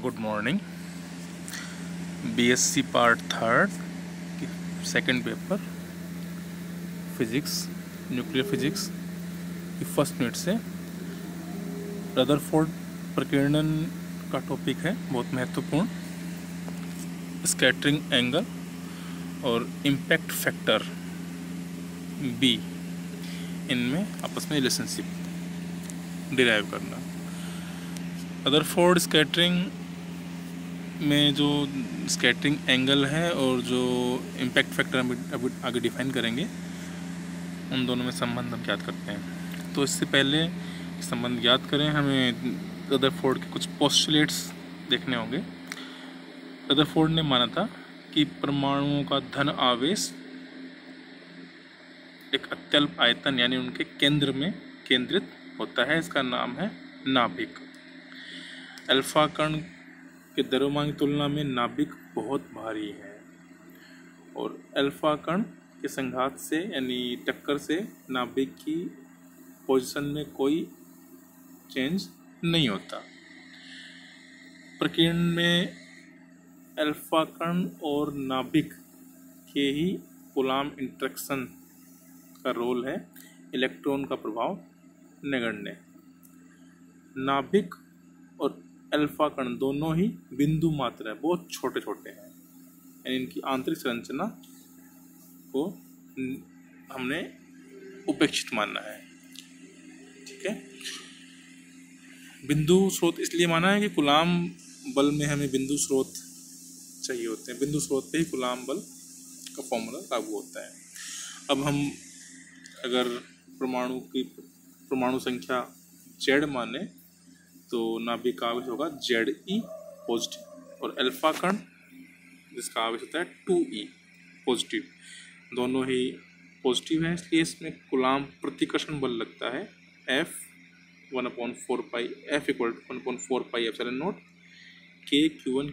Good morning. BSc part third की second paper physics, nuclear physics की first unit से Rutherford प्रकीर्णन का टॉपिक है, बहुत महत्वपूर्ण। स्कैटरिंग एंगल और इम्पैक्ट फैक्टर बी, इनमें आपस में रिलेशनशिप डिराइव करना। रदरफोर्ड स्कैटरिंग में जो स्कैटरिंग एंगल है और जो इम्पैक्ट फैक्टर हम अभी आगे डिफाइन करेंगे, उन दोनों में संबंध हम ज्ञात करते हैं। तो इससे पहले संबंध ज्ञात करें, हमें रदरफोर्ड के कुछ पोस्टुलेट्स देखने होंगे। रदरफोर्ड ने माना था कि परमाणुओं का धन आवेश एक अत्यल्प आयतन यानी उनके केंद्र में केंद्रित होता है। इसका नाम है नाभिक। अल्फा कण के द्रव्यमान की तुलना में नाभिक बहुत भारी है और अल्फा कण के संघात से यानी टक्कर से नाभिक की पोजीशन में कोई चेंज नहीं होता। प्रकीर्णन में अल्फा कण और नाभिक के ही कूलाम इंटरेक्शन का रोल है, इलेक्ट्रॉन का प्रभाव नगण्य। नाभिक और अल्फा कण दोनों ही बिंदु मात्र है, बहुत छोटे छोटे हैं, यानी इनकी आंतरिक संरचना को हमने उपेक्षित मानना है। ठीक है, बिंदु स्रोत इसलिए माना है कि कूलाम बल में हमें बिंदु स्रोत चाहिए होते हैं। बिंदु स्रोत पे ही कूलाम बल का फॉर्मूला लागू होता है। अब हम अगर परमाणु संख्या जेड माने तो नाभिक का आवेश होगा Ze पॉजिटिव और अल्फा कण जिसका आवेश होता है 2e पॉजिटिव, दोनों ही पॉजिटिव है, इसलिए इसमें कूलाम प्रतिकर्षण बल लगता है F 1/4 pi F = 1/4 pi epsilon not K Q1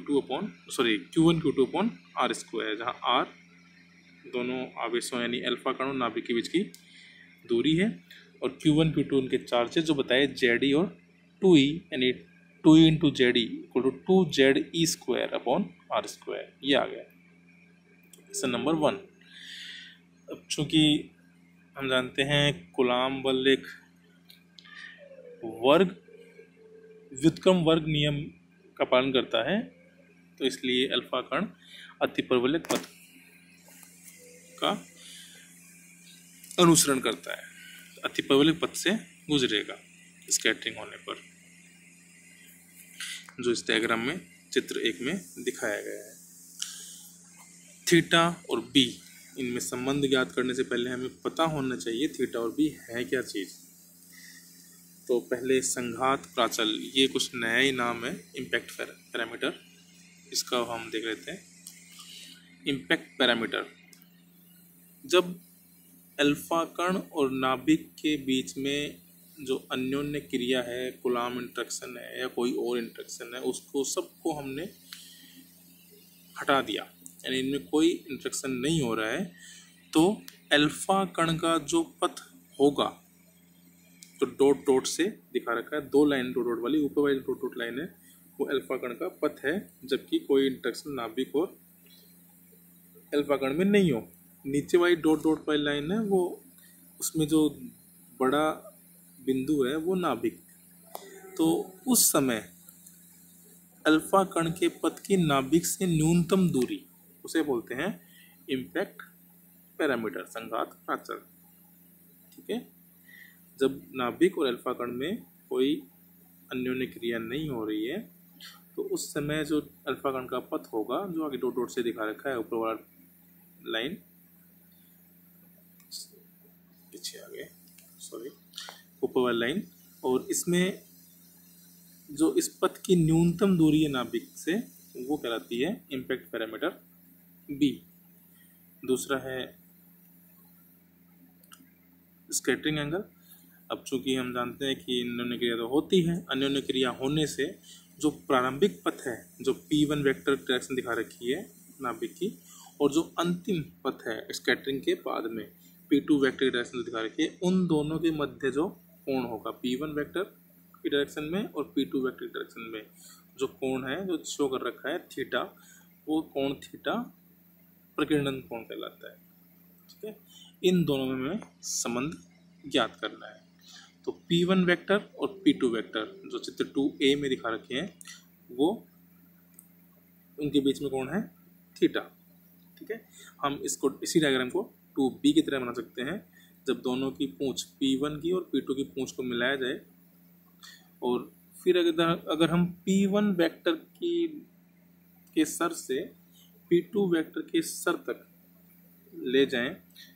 Q2 upon R square, जहाँ R दोनों आवेशों यानी अल्फा कण और नाभिक के बीच की दूरी है और Q1 Q2 उनके चार्जेस जो बताए Ze और 2e यानी 2e into Ze = 2Ze² upon R square, ये आ गया क्वेश्चन नंबर 1। अब चूँकि हम जानते हैं कूलाम बल एक व्युत्क्रम वर्ग नियम का पालन करता है, तो इसलिए अल्फा कण अतिपरवलयिक पथ का अनुसरण करता है, अतिपरवलयिक पथ से गुजरेगा स्कैटरिंग होने पर, जो इस डायग्राम में चित्र 1 में दिखाया गया है। थीटा और बी, इनमें संबंध ज्ञात करने से पहले हमें पता होना चाहिए थीटा और बी है क्या चीज़। तो पहले संघात प्राचल, ये कुछ नया ही नाम है, इम्पैक्ट पैरामीटर, इसका हम देख लेते हैं। इम्पैक्ट पैरामीटर, जब अल्फा कण और नाभिक के बीच में जो अन्योन्य क्रिया है, कूलाम इंटरेक्शन है या कोई और इंटरेक्शन है, उसको सबको हमने हटा दिया, यानी इनमें कोई इंटरेक्शन नहीं हो रहा है, तो अल्फा कण का जो पथ होगा, तो डॉट डॉट से दिखा रखा है, 2 लाइन डॉट डॉट वाली, ऊपर वाली डॉट डॉट लाइन है वो अल्फा कण का पथ है, जबकि कोई इंटरेक्शन नाभिक और अल्फा कण में नहीं हो। नीचे वाली डॉट डॉट वाली लाइन है वो, उसमें जो बड़ा बिंदु है वो नाभिक। तो उस समय अल्फा कण के पथ की नाभिक से न्यूनतम दूरी, उसे बोलते हैं इम्पैक्ट पैरामीटर, संघात प्राचल। ठीक है, जब नाभिक और अल्फा कण में कोई अन्योन्य क्रिया नहीं हो रही है, तो उस समय जो अल्फा कण का पथ होगा, जो आगे डॉट डॉट से दिखा रखा है, ऊपर वाला लाइन, पीछे आ गए, सॉरी, ऊपर वाला लाइन, और इसमें जो इस पथ की न्यूनतम दूरी है नाभिक से, वो कहलाती है इम्पैक्ट पैरामीटर बी। दूसरा है स्कैटरिंग एंगल। अब चूंकि हम जानते हैं कि अन्योन्य क्रिया तो होती है, अन्योन्य क्रिया होने से जो प्रारंभिक पथ है, जो P1 वेक्टर डायरेक्शन दिखा रखी है नाभिक की, और जो अंतिम पथ है स्कैटरिंग के बाद में P2 वेक्टर डायरेक्शन दिखा रखी है, उन दोनों के मध्य जो कोण होगा P1 वेक्टर की डायरेक्शन में और P2 वेक्टर की डायरेक्शन में, जो कोण है जो शो कर रखा है थीटा, वो कोण थीटा प्रकीर्णन कोण कहलाता है। ठीक है, इन दोनों में हमें संबंध ज्ञात करना है। तो P1 वेक्टर और P2 वेक्टर जो चित्र 2A में दिखा रखे हैं, वो उनके बीच में कोण है थीटा। ठीक है, हम इसको इसी डायग्राम को 2B की तरह बना सकते हैं। जब दोनों की पूंछ P1 की और P2 की पूंछ को मिलाया जाए और फिर अगर हम P1 वेक्टर के सर से P2 वेक्टर के सर तक ले जाएं,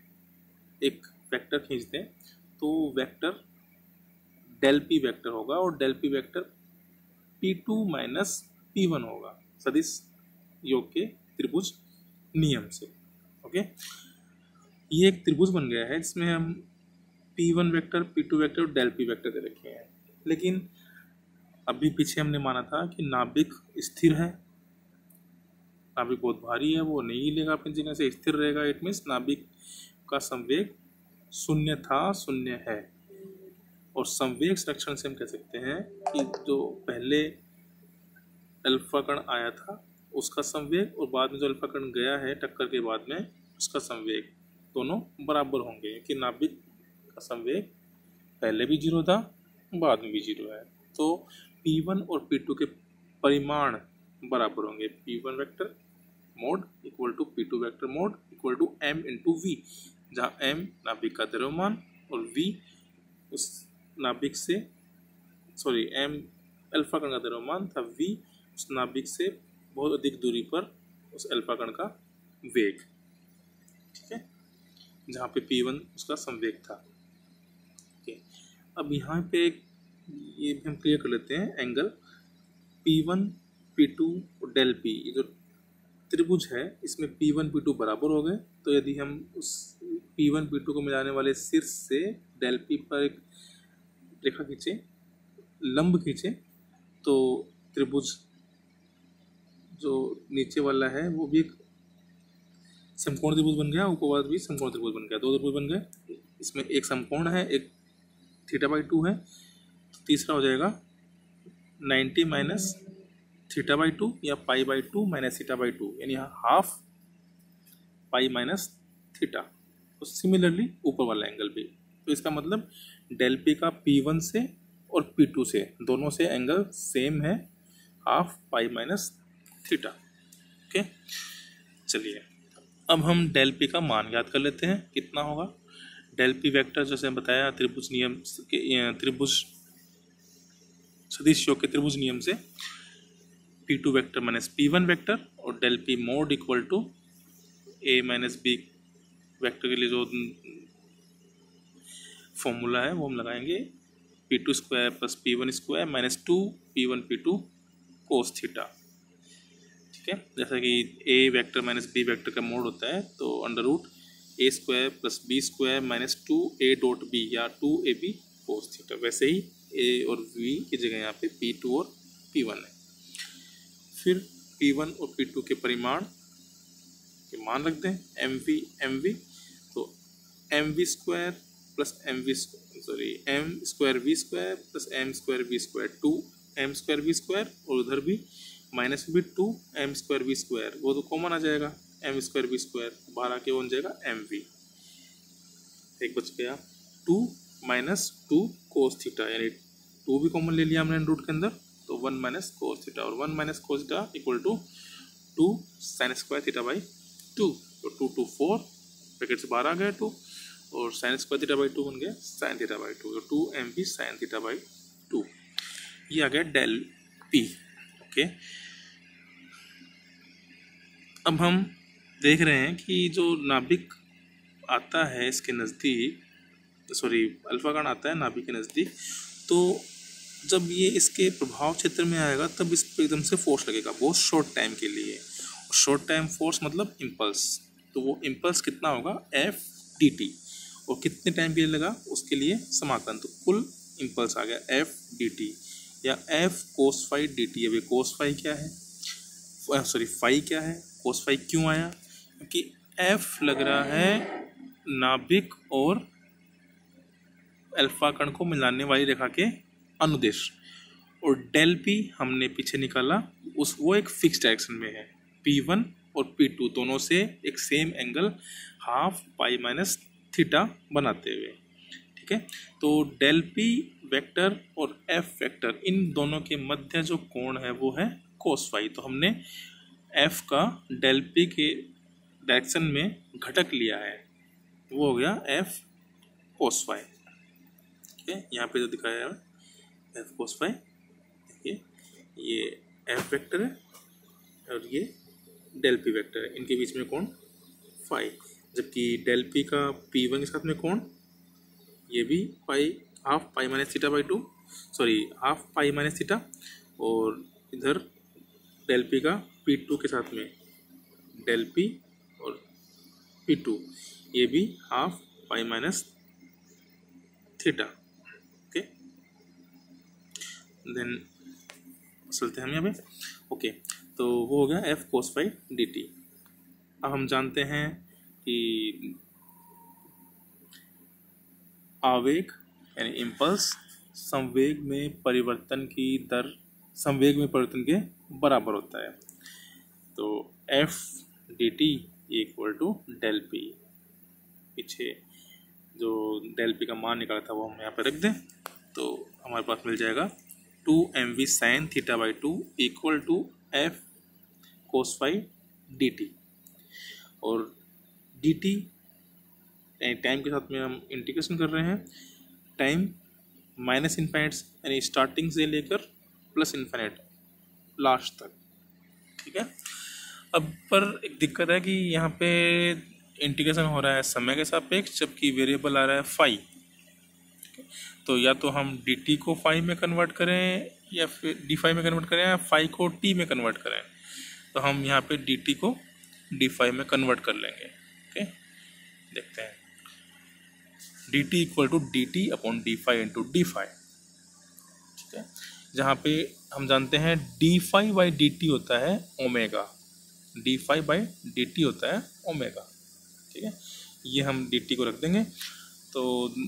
एक वेक्टर खींच दें, तो वेक्टर डेल P वेक्टर होगा और del P vector P2 minus P1 होगा सदिश योग के त्रिभुज नियम से। ओके, ये एक त्रिभुज बन गया है जिसमें हम P1 वेक्टर, P2 वेक्टर और डेल P वेक्टर दे रखे हैं। लेकिन अभी पीछे हमने माना था कि नाभिक स्थिर है, नाभिक बहुत भारी है, वो नहीं हिलेगा अपनी जगह से, स्थिर रहेगा। इट मीन्स नाभिक का संवेग शून्य था, शून्य है। और संवेग संरक्षण से हम कह सकते हैं कि जो पहले अल्फा कण आया था उसका संवेग और बाद में जो अल्फा कण गया है टक्कर के बाद में उसका संवेग दोनों बराबर होंगे, कि नाभिक का संवेग पहले भी जीरो था, बाद में भी जीरो है। तो P1 और P2 के परिमाण बराबर होंगे। P1 vector mod equal to P2 vector mod equal to m into V, जहाँ m नाभिक का द्रव्यमान और v उस नाभिक से m अल्फा कण का द्रव्यमान था, v उस नाभिक से बहुत अधिक दूरी पर उस अल्फा कण का वेग। ठीक है, जहाँ पे P1 उसका संवेग था। ओके, अब यहाँ पे ये भी हम क्लियर कर लेते हैं एंगल P1 P2 और डेल P, ये जो त्रिभुज है इसमें P1 P2 बराबर हो गए। तो यदि हम उस P1 P2 को मिलाने वाले शीर्ष से डेल P पर एक रेखा खींचे, लंब खींचे, तो त्रिभुज जो नीचे वाला है वो भी एक समकोण त्रिभुज बन गया, ऊपर वाला भी समकोण त्रिभुज बन गया, दो त्रिभुज बन गए। इसमें एक समकोण है, एक θ/2 है, तो तीसरा हो जाएगा 90 माइनस θ/2 या π/2 माइनस θ/2, यानी हाफ पाई माइनस थीटा। तो सिमिलरली ऊपर वाला एंगल भी, तो इसका मतलब डेल P का P1 से और P2 से दोनों से एंगल सेम है, half pi minus theta. Okay, चलिए अब हम डेल P का मान ज्ञात कर लेते हैं, कितना होगा। डेल P वेक्टर जैसे बताया त्रिभुज नियम के, त्रिभुज सदिश योग के त्रिभुज नियम से P2 vector minus P1 vector और del P mod equal to A minus B vector के लिए जो फॉर्मूला है वो हम लगाएंगे P2 square plus P1 square minus 2 P1 P2 cos theta. ठीक है, जैसा कि A vector minus B vector का मोड होता है, तो under root A square plus B square minus 2A dot B या 2AB कोस थीटा। वैसे ही A और V की जगह यहाँ पे P2 और P1 है। फिर P1 और P2 के परिमाण के मान रख दें MV, तो MV square plus M square V square plus M square V square 2 M square V square, और उधर भी माइनस भी 2 M स्क्वायर V स्क्वायर, वो तो कॉमन आ जाएगा, M स्क्वायर V स्क्वायर बाहर आके बन जाएगा MV। एक बच गया 2 माइनस 2 कोस थीटा, यानी 2 भी कॉमन ले लिया हमने रूट के अंदर, तो 1 माइनस कोस थीटा, और 1 minus cos theta equal to 2 sine square theta by 2, तो 2 2 4 ब्रैकेट से बाहर आ गया 2, और साइन स्क्वायर थीटा बाई 2 बन गया साइन थीटा बाई 2, तो 2 MV साइन थीटा बाई 2, ये आ गया डेल P। ओके, अब हम देख रहे हैं कि जो नाभिक आता है इसके नज़दीक, अल्फा कण आता है नाभिक के नज़दीक, तो जब ये इसके प्रभाव क्षेत्र में आएगा तब इस पर एकदम से फोर्स लगेगा बहुत शॉर्ट टाइम के लिए। शॉर्ट टाइम फोर्स मतलब इम्पल्स, तो वो इम्पल्स कितना होगा FDT, और कितने टाइम के लिए लगा उसके लिए समाकलन, तो कुल इम्पल्स आ गया FDT या F कोस फाई DT। अभी कोस फाई क्या है, फाई क्या है, कोस फाई क्यों आया, क्योंकि F लग रहा है नाभिक और अल्फा कण को मिलाने वाली रेखा के अनुदेश, और डेल पी हमने पीछे निकाला, वो एक फिक्स डायरेक्शन में है। P1 और P2 दोनों से एक same angle half pi minus theta बनाते हुए, ठीक है। तो डेल पी वेक्टर और एफ वेक्टर इन दोनों के मध्य जो कोण है वो है कोस फाई। तो हमने एफ का डेल पी के डायरेक्शन में घटक लिया है, वो हो गया एफ कोस फाई, ठीक है। यहाँ पे जो दिखाया है एफ कोस फाई, देखिए ये एफ वेक्टर है और ये डेल पी वेक्टर है, इनके बीच में कोण फाई, जबकि डेल पी का P1 के साथ में कोण ये भी pi, half pi minus theta by 2, sorry half pi minus theta, और इधर डेल पी का P2 के साथ में डेल पी और P2 ये भी half pi minus theta, okay. Then चलते हैं हम यहाँ पे, ओके। तो वो हो गया F cos phi D T. अब हम जानते हैं कि आवेग यानी इम्पल्स संवेग में परिवर्तन की दर संवेग में परिवर्तन के बराबर होता है। तो F D T equal to del P, पीछे जो डेल पी का मान निकाला था वो हम यहाँ पे रख दें, तो हमारे पास मिल जाएगा 2mv sine theta by 2 equal to F cos phi D T. और डी टी टाइम के साथ में हम इंटीग्रेशन कर रहे हैं, टाइम माइनस इन्फाइनाइट यानी स्टार्टिंग से लेकर प्लस इन्फाइनाइट लास्ट तक, ठीक है। अब पर एक दिक्कत है कि यहाँ पे इंटीग्रेशन हो रहा है समय के सापेक्ष, जबकि वेरिएबल आ रहा है फाई। तो या तो हम डी टी को फाई में कन्वर्ट करें या फिर डी फाई में कन्वर्ट करें या फाई को टी में कन्वर्ट करें। तो हम यहाँ पे डी टी को डी फाई में कन्वर्ट कर लेंगे, ओके। देखते हैं D T equal to D T upon D phi into D phi, ठीक है। जहाँ पे हम जानते हैं D phi by D T होता है omega, D phi by D T होता है ओमेगा, ठीक है। ये हम डी टी को रख देंगे। तो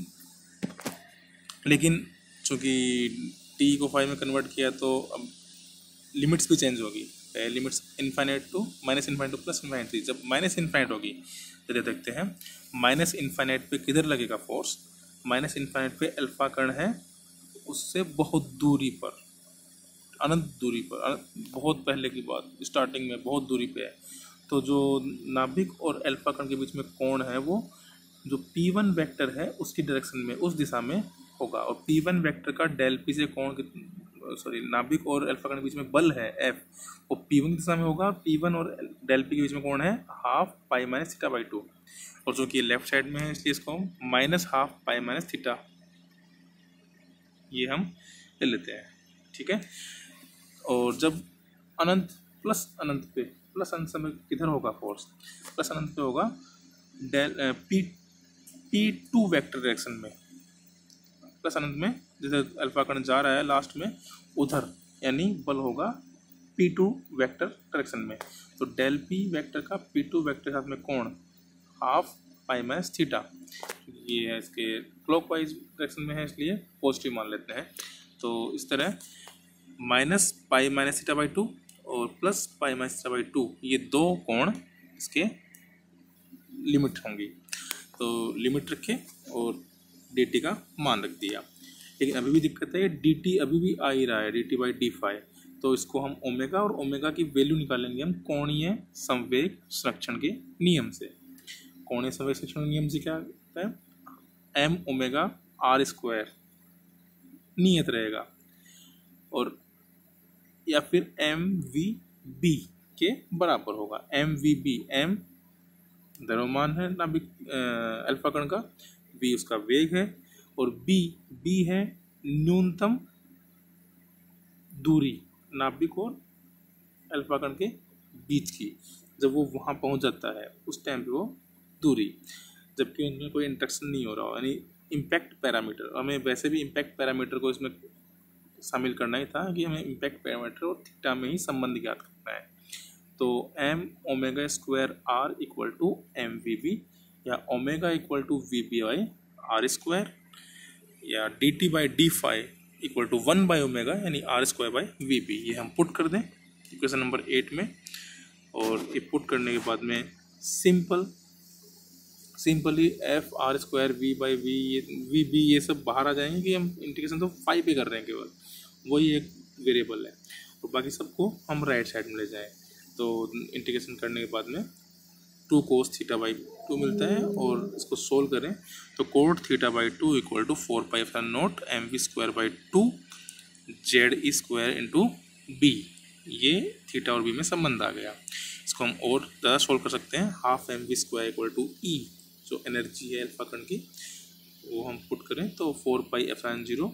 लेकिन चूँकि टी को फाई में कन्वर्ट किया तो अब लिमिट्स भी चेंज होगी, limits infinite to minus infinite to plus infinite थी। जब माइनस इन्फाइनाइट होगी तो देखते हैं माइनस इन्फाइनाइट पे किधर लगेगा फोर्स, माइनस इन्फाइनाइट पे अल्फा कण है उससे बहुत दूरी पर, अनंत दूरी पर, बहुत पहले की बात, स्टार्टिंग में बहुत दूरी पे है। तो जो नाभिक और अल्फा कण के बीच में कोण है वो जो P1 वेक्टर है उसकी डायरेक्शन में, उस दिशा में होगा। और P1 वेक्टर का डेल पी से कोण, सॉरी नाभिक और अल्फा कण के बीच में बल है F, वो P1 की दिशा में होगा। P1 और डेल पी के बीच में कोण है half pi minus theta by 2, और जो कि लेफ्ट साइड में है इसलिए इसको हम minus half pi minus theta ये हम ले लेते हैं, ठीक है। और जब अनंत प्लस अनंत पे, प्लस अनंत समय किधर होगा फोर्स, प्लस अनंत पे होगा डेल P2 वेक्टर डायरेक्शन में, प्लस अनंत में जैसे अल्फा कण जा रहा है लास्ट में उधर, यानी बल होगा P2 वेक्टर डायरेक्शन में। तो डेल पी वेक्टर का P2 वेक्टर के साथ में कोण हाफ पाई माइनस थीटा, ये है इसके क्लॉकवाइज डायरेक्शन में है इसलिए पॉजिटिव मान लेते हैं। तो इस तरह minus pi minus theta by 2 और plus pi minus theta by 2 ये दो कोण इसके लिमिट होंगी। तो लिमिट रखे और डी टी का मान रख दिया, लेकिन अभी भी दिक्कत है, डी टी अभी भी आ ही रहा है D T by D phi. तो इसको हम ओमेगा और ओमेगा की वैल्यू निकालेंगे हम कोणीय संवेग संरक्षण के नियम से। कोणीय संवेग संरक्षण के नियम से क्या होता है, एम ओमेगा आर स्क्वायर नियत रहेगा, और या फिर एम वी बी के बराबर होगा। एम वी बी, एम द्रव्यमान है नाभिक अल्फा कण का, वी उसका वेग है, और बी है न्यूनतम दूरी नाभिक और अल्फा कण के बीच की, जब वो वहाँ पहुँच जाता है उस टाइम पे वो दूरी, जबकि उनमें कोई इंटरेक्शन नहीं हो रहा हो, यानी इम्पैक्ट पैरामीटर। हमें वैसे भी इम्पैक्ट पैरामीटर को इसमें शामिल करना ही था कि हमें इम्पैक्ट पैरामीटर और थीटा में ही संबंध ज्ञात करना है। तो M omega square R equal to M V B, या omega equal to V B by R square, या D T by D phi equal to 1/ओमेगा यानी r²/vp। ये हम पुट कर दें इक्वेशन नंबर 8 में, और ये पुट करने के बाद में सिंपली f r²v/v ये vb ये सब बाहर आ जाएंगे कि हम इंटीग्रेशन तो फाई पे कर रहे हैं, केवल वही एक वेरिएबल है, और बाकी सबको हम राइट साइड में ले जाएं। तो इंटीग्रेशन करने के बाद में 2 cos θ/2 मिलता है, और इसको सोल्व करें तो cot θ/2 equal to 4πε0 mv²/2 ze² into b। ये थीटा और बी में संबंध आ गया। इसको हम और ज़्यादा सोल्व कर सकते हैं, हाफ mv² इक्वल टू ई, जो एनर्जी है अल्फा कण की, वो हम पुट करें तो 4πε0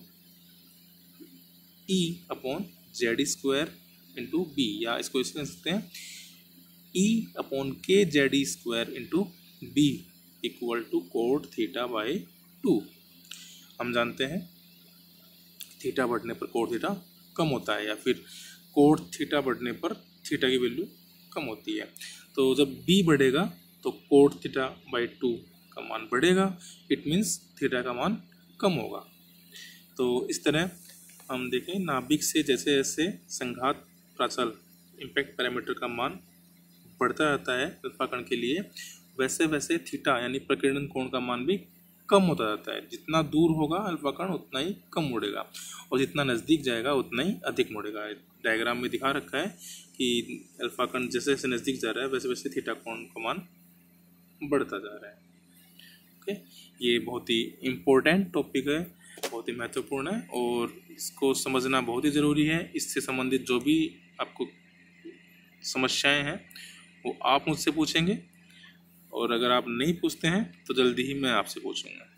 ई अपॉन ze² इंटू बी, या इसको इसे कह सकते हैं ई अपॉन के ze² into B equal to cot θ/2। हम जानते हैं थीटा बढ़ने पर cot θ कम होता है, या फिर cot θ बढ़ने पर थीटा की वैल्यू कम होती है। तो जब b बढ़ेगा तो cot θ/2 का मान बढ़ेगा, इट मीन्स थीटा का मान कम होगा। तो इस तरह हम देखें नाभिक से जैसे जैसे संघात प्राचल इम्पैक्ट पैरामीटर का मान बढ़ता रहता है अल्फा कण के लिए, वैसे वैसे थीटा यानी प्रकीर्णन कोण का मान भी कम होता जाता है। जितना दूर होगा अल्फा कण उतना ही कम मुड़ेगा, और जितना नज़दीक जाएगा उतना ही अधिक मुड़ेगा। डायग्राम में दिखा रखा है कि अल्फा कण जैसे जैसे नज़दीक जा रहा है वैसे वैसे थीटा कोण का मान बढ़ता जा रहा है। ओके, ये बहुत ही इम्पोर्टेंट टॉपिक है, बहुत ही महत्वपूर्ण है, और इसको समझना बहुत ही ज़रूरी है। इससे संबंधित जो भी आपको समस्याएं हैं वो आप मुझसे पूछेंगे, और अगर आप नहीं पूछते हैं तो जल्दी ही मैं आपसे पूछूंगा।